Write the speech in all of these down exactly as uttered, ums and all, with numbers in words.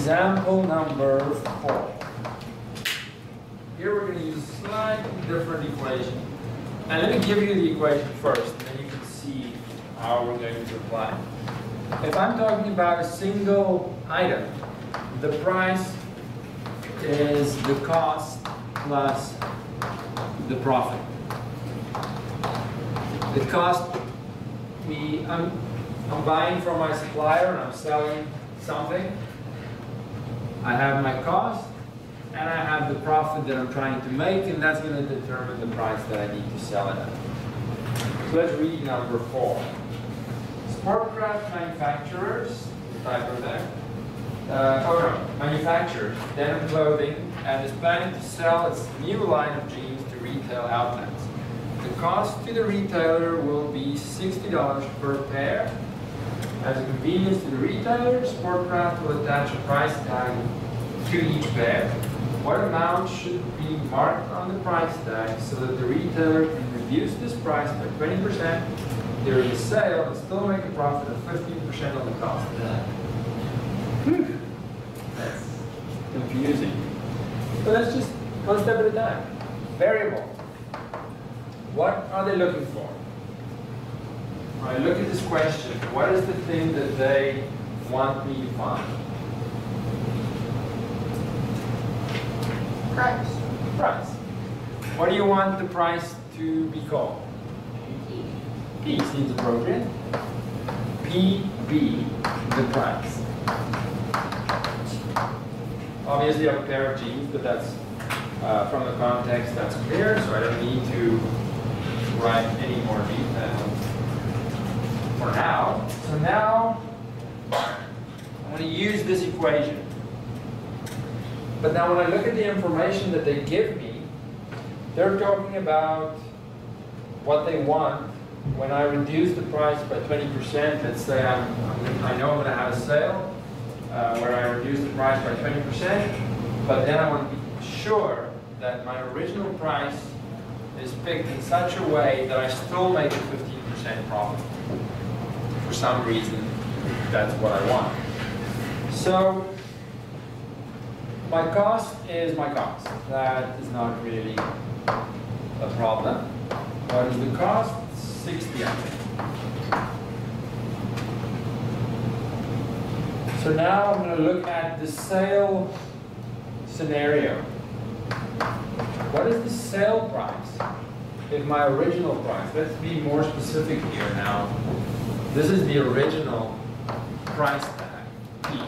Example number four. Here we're going to use a slightly different equation. And let me give you the equation first, and then you can see how we're going to apply it. If I'm talking about a single item, the price is the cost plus the profit. It costs me, I'm, I'm buying from my supplier and I'm selling something. I have my cost and I have the profit that I'm trying to make, and that's going to determine the price that I need to sell it at. So let's read number four. Sportcraft manufacturers, type of that, uh, oh no, manufactures denim clothing and is planning to sell its new line of jeans to retail outlets. The cost to the retailer will be sixty dollars per pair. As a convenience to the retailer, Sportcraft will attach a price tag to each pair. What amount should be marked on the price tag so that the retailer can reduce this price by twenty percent during the sale and still make a profit of fifteen percent on the cost of that? Whew. That's confusing. So let's just one step at a time. Variable. What are they looking for? When I look at this question, what is the thing that they want me to find? Price. Price. What do you want the price to be called? P. P seems appropriate. P B, the price. Obviously I have a pair of jeans, but that's uh, from the context that's clear, so I don't need to write any more detail for now. So now I'm going to use this equation. But now when I look at the information that they give me, they're talking about what they want when I reduce the price by twenty percent. Let's say I'm, I'm, I know I'm going to have a sale uh, where I reduce the price by twenty percent, but then I want to be sure that my original price is picked in such a way that I still make a fifteen percent profit. For some reason, that's what I want. So my cost is my cost. That is not really a problem. What is the cost? sixty, I think. So now I'm going to look at the sale scenario. What is the sale price if my original price? Let's be more specific here now. This is the original price tag, P.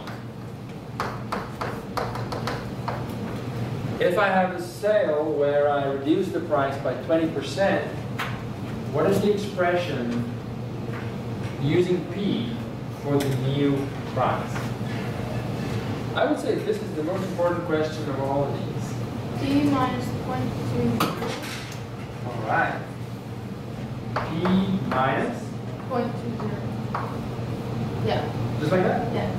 If I have a sale where I reduce the price by twenty percent, what is the expression using P for the new price? I would say this is the most important question of all of these. P minus point two. All right. P minus? Point two zero. Yeah. Just like that? Yeah.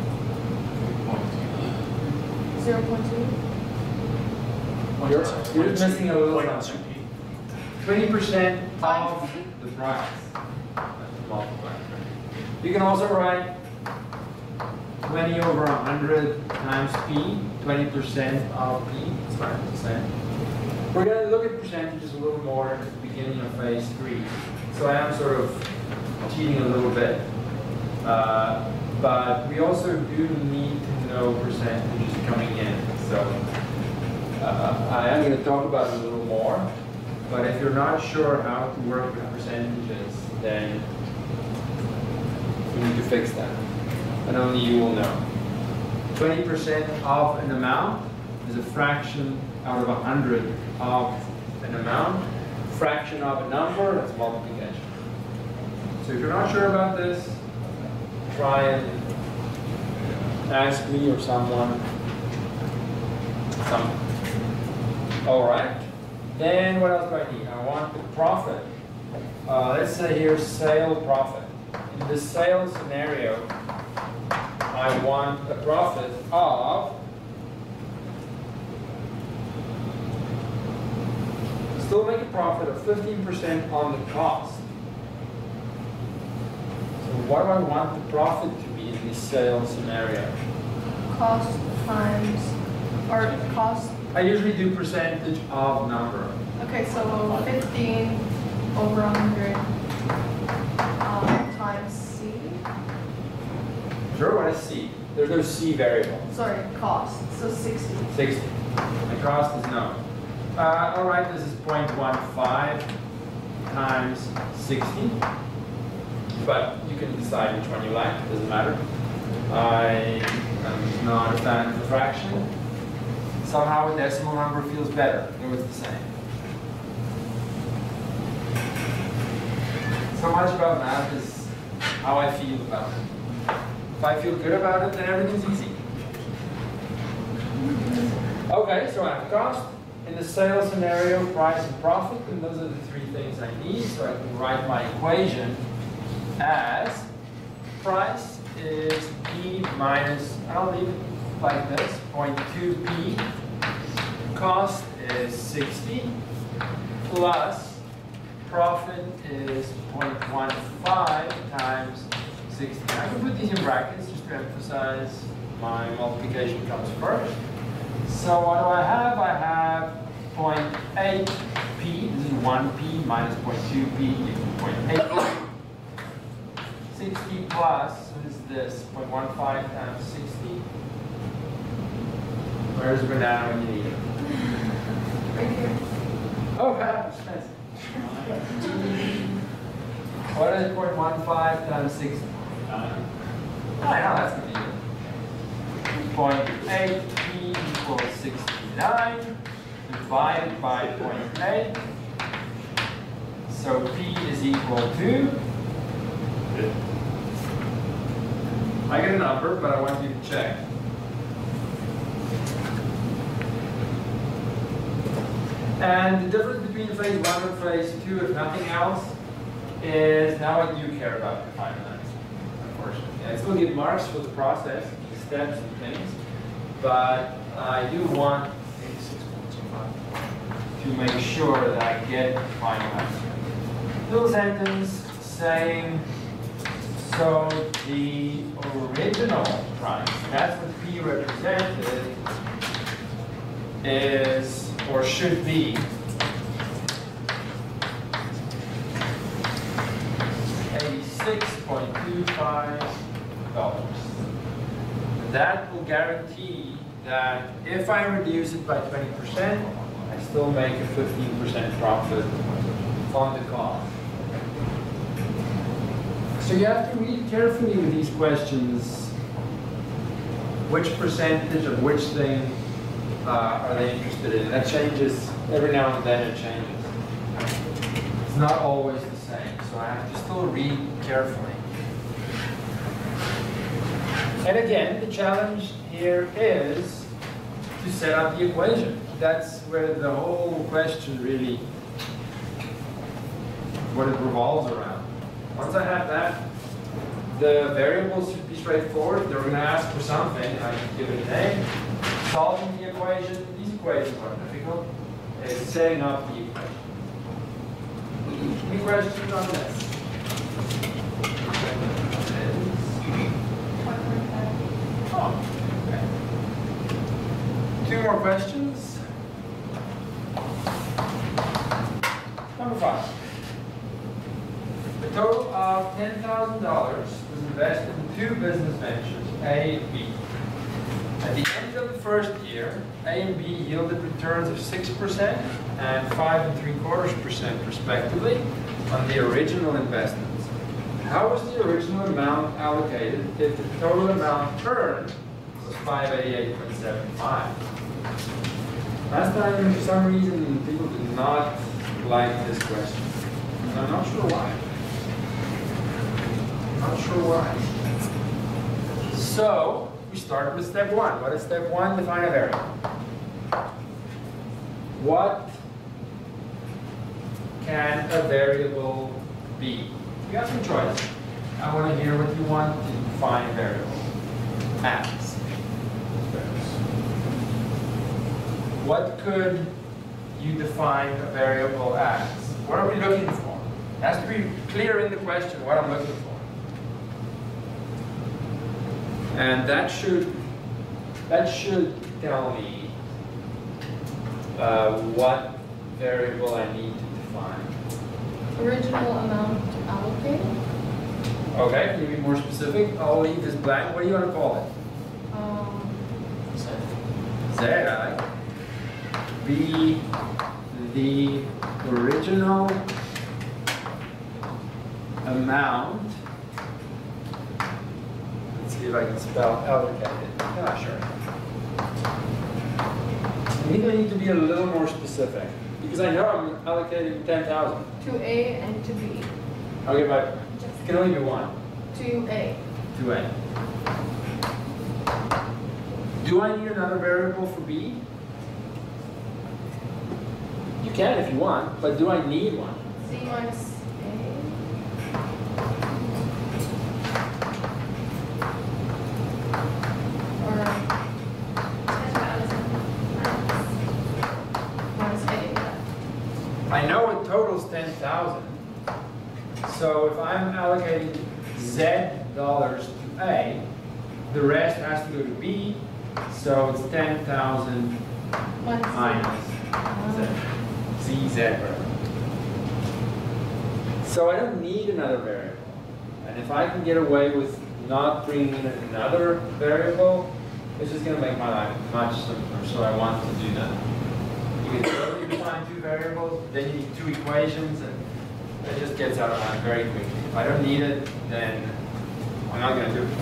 Zero point two. You're, you're just missing a little something. twenty percent of the price. Multiply. You can also write twenty over one hundred times P, twenty percent of P, it's five percent. We're going to look at percentages a little more at the beginning of phase three. So I am sort of cheating a little bit. Uh, but we also do need to know percentages coming in. So uh, I am going to talk about it a little more. But if you're not sure how to work with percentages, then we need to fix that. And only you will know. twenty percent of an amount is a fraction out of one hundred of an amount. Fraction of a number, that's multiplication. So if you're not sure about this, try and ask me or someone. Some. All right. Then what else do I need? I want the profit. Uh, let's say here sale profit. In the sales scenario, I want a profit of, still make a profit of fifteen percent on the cost. So what do I want the profit to be in this sales scenario? Cost times, or cost, I usually do percentage of number. okay, so fifteen over one hundred um, times C, Sure, what is C? There's no C variable. sorry, cost, so sixty. sixty. The cost is known. Uh, all right, this is zero point one five times sixty. But you can decide which one you like, it doesn't matter. I am not a fan of the fraction. Somehow a decimal number feels better, though it's the same. So much about math is how I feel about it. If I feel good about it, then everything's easy. Okay, so I have cost. In the sales scenario, price and profit, and those are the three things I need. So I can write my equation as price is P minus, I'll leave it like this, zero point two P. Cost is sixty plus profit is zero point one five times sixty. I can put these in brackets just to emphasize my multiplication comes first. So what do I have? I have zero point eight P, this is one P minus zero point two P equals zero point eight. sixty plus, what is this? zero point one five times sixty. Where's the banana when you need it? Right here. Oh, wow, expensive. What is zero point one five times sixty? Nine. I know that's going to be it. zero point eight P equals sixty-nine divided by zero point eight. So P is equal to, I get a number, but I want you to check. And the difference between phase one and phase two, if nothing else, is now I do care about the final answer, unfortunately. I still give marks for the process, the steps and things, but I do want to make sure that I get the final answer. Little sentence saying, so the original price, that's what P represented, is or should be eighty-six point two five dollars. That will guarantee that if I reduce it by twenty percent, I still make a fifteen percent profit on the cost. So you have to read carefully with these questions which percentage of which thing uh, are they interested in. That changes, every now and then it changes. It's not always the same, so I have to still read carefully. And again, the challenge here is to set up the equation. That's where the whole question really, what it revolves around. Once I have that, the variables should be straightforward. They're going to ask for something, I can give it a name. Solving the equation, these equations aren't difficult. It's setting up the equation. Any questions on this? Oh, okay. Two more questions. Number five. A total of ten thousand dollars was invested in two business ventures, A and B. At the end of the first year, A and B yielded returns of six percent and five and three quarters percent respectively on the original investments. How was the original amount allocated if the total amount earned was five eighty-eight point seven five? Last time, for some reason, people did not like this question. And I'm not sure why. Not sure why. So, we start with step one. What is step one? Define a variable. What can a variable be? You have some choice. I want to hear what you want to define a variable as. What could you define a variable as? What are we looking for? It has to be clear in the question what I'm looking for. And that should that should tell me uh, what variable I need to define. Original amount allocated? Okay, can you be more specific? I'll leave this blank. What do you want to call it? Um, Z, I like. Be the original amount. Let's see if I can spell allocated. Yeah, sure. I think I need to be a little more specific because I know I'm allocating ten thousand. to A and to B. Okay, but it can only be one. To A. To A. Do I need another variable for B? You can if you want, but do I need one? Z minus A. Or ten thousand minus A. I know it totals ten thousand. So if I'm allocating Z dollars to A, the rest has to go to B. So it's ten thousand minus Z. Z, Z, whatever. So I don't need another variable. And if I can get away with not bringing in another variable, it's just going to make my life much simpler. So I want to do that. You can totally define two variables, then you need two equations, and it just gets out of hand very quickly. If I don't need it, then I'm not going to do it.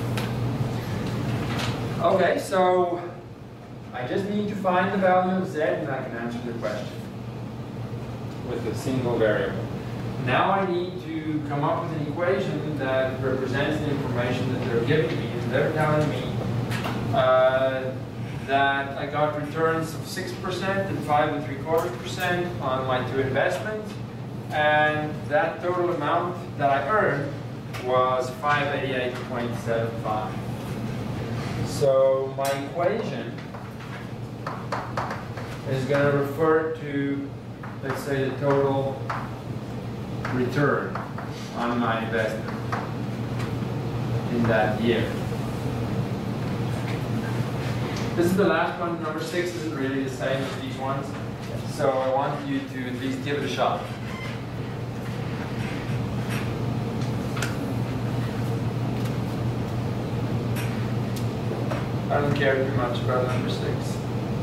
Okay, so I just need to find the value of Z and I can answer the question with a single variable. Now I need to come up with an equation that represents the information that they're giving me. And they're telling me uh, that I got returns of six percent and five and three quarters percent on my two investments. And that total amount that I earned was five eighty-eight point seven five. So my equation is going to refer to, let's say, the total return on my investment in that year. This is the last one. Number six isn't really the same as these ones. So I want you to at least give it a shot. I don't care too much about number six.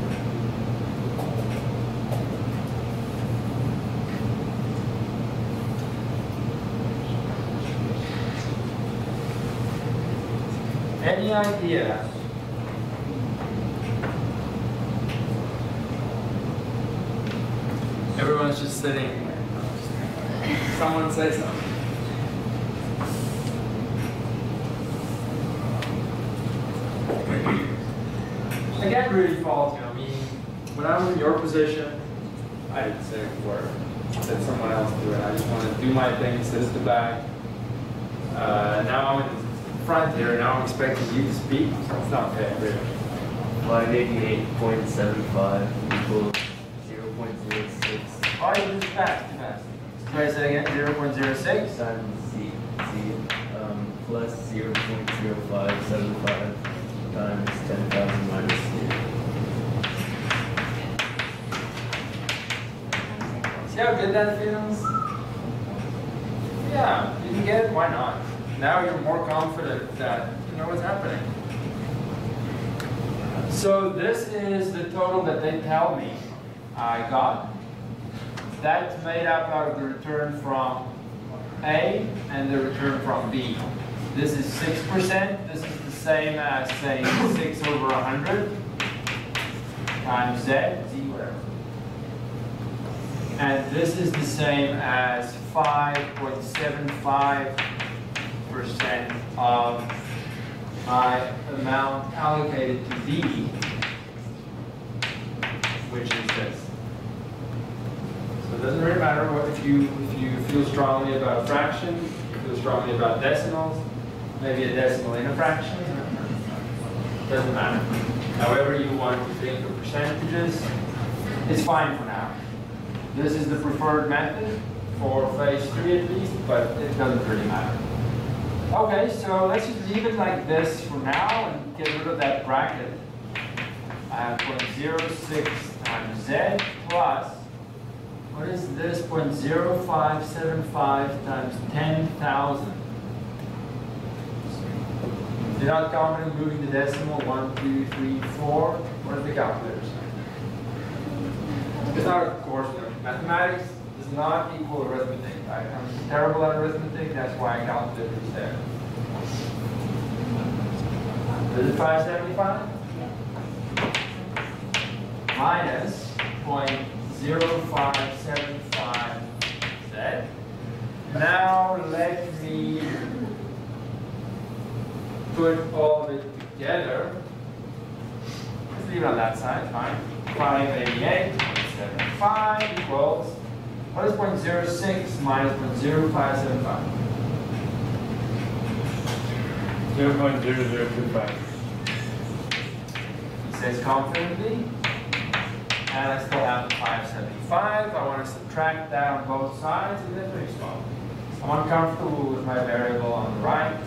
Any idea everyone's just sitting. Someone say something. I can't really fault you. I mean, when I was in your position, I didn't say a word. Let someone else do it. I just want to do my thing, sit at the back. Uh, now I'm in the front here, now I'm expecting you to speak. That's not fair, really. five eighty-eight point seven five equals zero point zero six Why are you this fast? Too fast. Try to say again, zero point zero six? times Z, Z um, plus zero point zero five seven five times ten thousand minus Z. See how good that feels? Yeah, you can get it, why not? Now you're more confident that you know what's happening. So this is the total that they tell me I got. That's made up out of the return from A and the return from B. This is six percent. This is the same as saying six over one hundred times Z, Z whatever. And this is the same as five point seven five percent of my amount allocated to D, which is this. So it doesn't really matter what if you if you feel strongly about fractions, you feel strongly about decimals, maybe a decimal in a fraction. Doesn't matter. However you want to think of percentages, it's fine for now. This is the preferred method for phase three at least, but it doesn't really matter. Okay, so let's just leave it like this for now and get rid of that bracket. have zero point zero six times z plus, what is this, zero point zero five seven five times ten thousand. If you're not confident moving the decimal, one, two, three, four, what does the calculator say? It's not, of course, you know, mathematics does not equal arithmetic. I, I'm terrible at arithmetic, that's why a calculator is there. Is it five seventy-five? Minus zero point zero five seven five z. Now let me put all of it together. Let's leave it on that side, fine. five eighty-eight point seven five equals, what is zero point zero six minus zero point zero five seven five? zero point zero zero two five. He says confidently. And I still have the five seventy-five. I want to subtract that on both sides, and then pretty small. I'm uncomfortable with my variable on the right.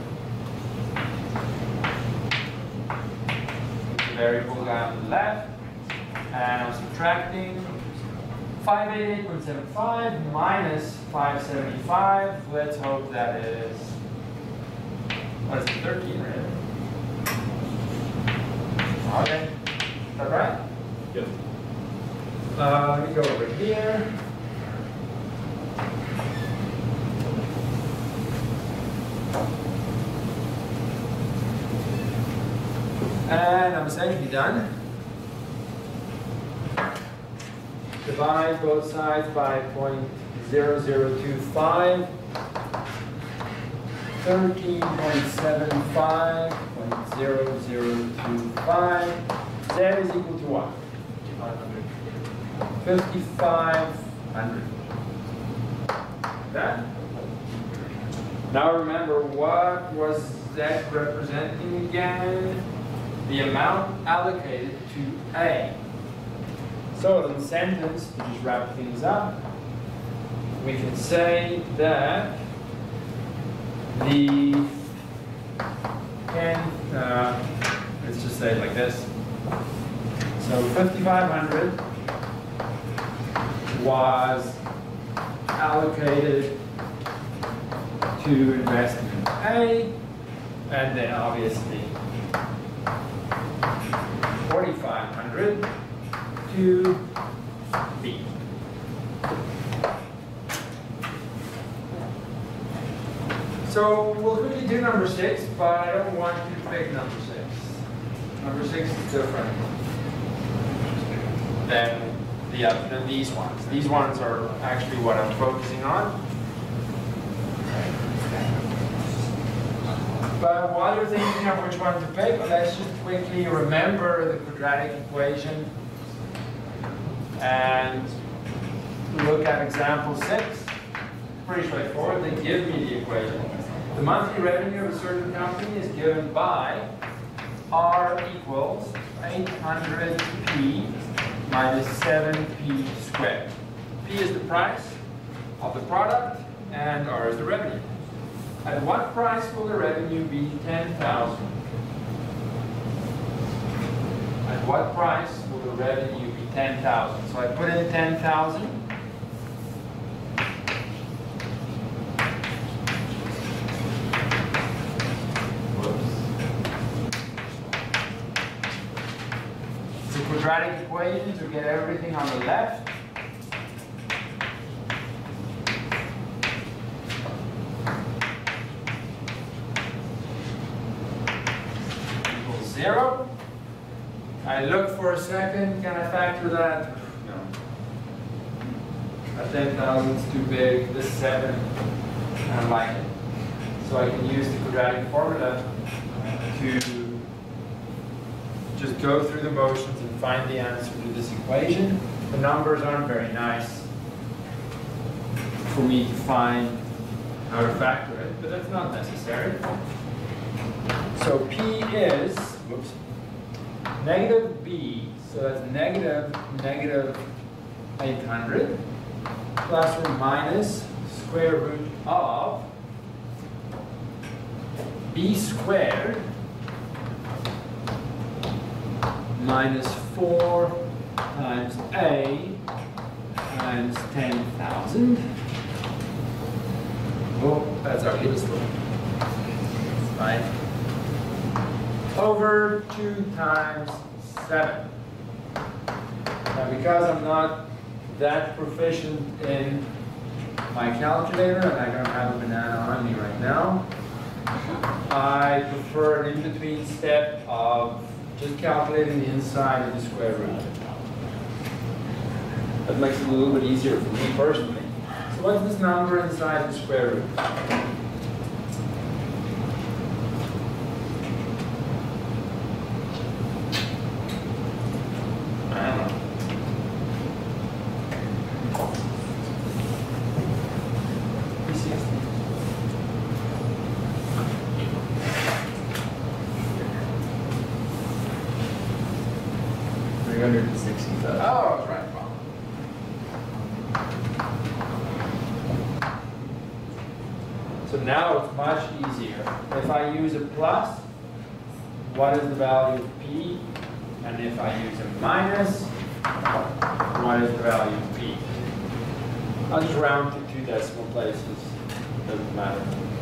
Put the variable down on the left. And I'm subtracting five eighty-eight point seven five minus five seventy-five. Let's hope that is, what is it, thirteen, right? Okay. Is that right? Yep. Uh, let me go over here. And I'm essentially done. Divide both sides by zero point zero zero two five. thirteen point seven five, zero point zero zero two five. Z is equal to what? fifty-five hundred. That. Now remember, what was Z representing again? The amount allocated to A. So in the sentence, to just wrap things up, we can say that the ten, uh, let's just say it like this. So fifty-five hundred was allocated to investment A, and then obviously forty-five hundred to B. So we'll quickly do number six, but I don't want you to pick number six. Number six is different than the other than these ones. These ones are actually what I'm focusing on. But while you're thinking of which one to pick, let's just quickly remember the quadratic equation and look at example six. Pretty straightforward. They give me the equation. The monthly revenue of a certain company is given by R equals eight hundred P minus seven P squared. P is the price of the product and R is the revenue. At what price will the revenue be ten thousand? At what price will the revenue be ten thousand? So I put in ten thousand. It's a quadratic equation to get everything on the left. Zero. I look for a second, can I factor that? No. A ten thousand is too big, this seven, I don't like it. So I can use the quadratic formula to just go through the motions and find the answer to this equation. The numbers aren't very nice for me to find how to factor it, but that's not necessary. So P is, whoops, negative B, so that's negative, negative eight hundred, plus or minus square root of B squared minus four times A times ten thousand. Oh, that's our biggest one. Fine. Over two times seven. Now, because I'm not that proficient in my calculator and I don't have a banana on me right now, I prefer an in-between step of just calculating the inside of the square root. That makes it a little bit easier for me personally. So what's this number inside the square root? I don't know. three sixty. Three hundred and sixty thousand. Oh, I was right. Wow. So now it's much easier. If I use a plus, what is the value of P? And if I use a minus, what is the value of P? I'll just round to two decimal places. Doesn't matter.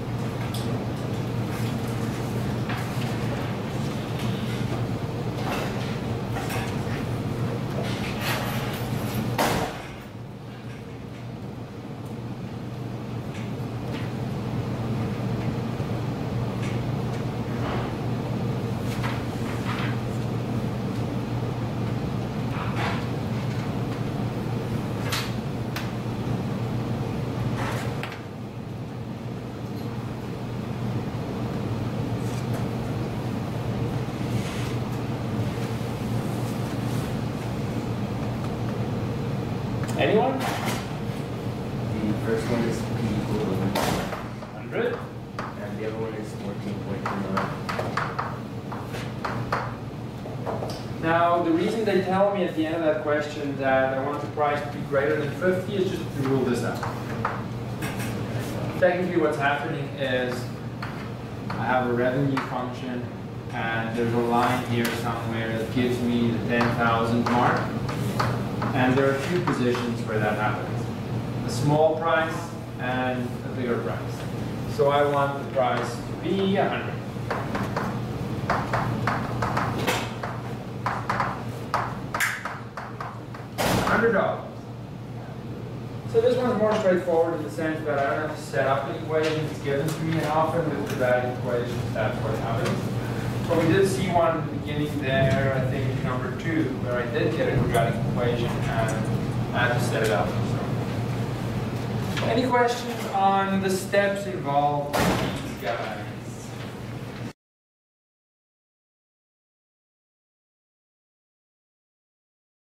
Anyone? The first one is P equal to one Hundred. and the other one is fourteen point two nine. Now, the reason they tell me at the end of that question that I want the price to be greater than fifty is just to rule this out. Technically, what's happening is I have a revenue function, and there's a line here somewhere that gives me the ten thousand mark. And there are two positions where that happens. A small price and a bigger price. So I want the price to be one hundred. one hundred dollars. So this one's more straightforward in the sense that I don't have to set up an equation. It's given to me, and often with quadratic equations, that's what happens. But we did see one in the beginning there, I think number two, where I did get a quadratic equation and I had to set it up. So, any questions on the steps involved with these guys?